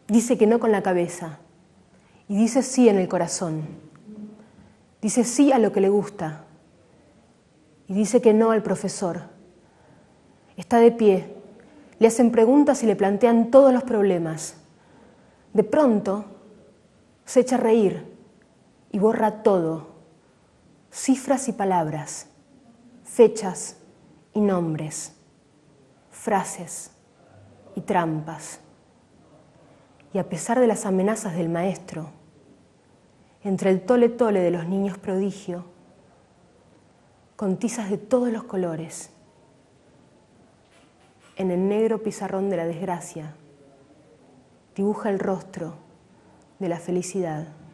Dice que no con la cabeza y dice sí en el corazón. Dice sí a lo que le gusta y dice que no al profesor. Está de pie, le hacen preguntas y le plantean todos los problemas. De pronto se echa a reír y borra todo, cifras y palabras, fechas y nombres, frases y trampas. Y a pesar de las amenazas del maestro, entre el tole-tole de los niños prodigio, con tizas de todos los colores, en el negro pizarrón de la desgracia, dibuja el rostro de la felicidad.